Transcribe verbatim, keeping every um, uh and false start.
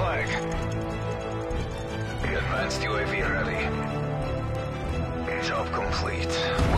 flag. Advanced U A V ready. Job complete.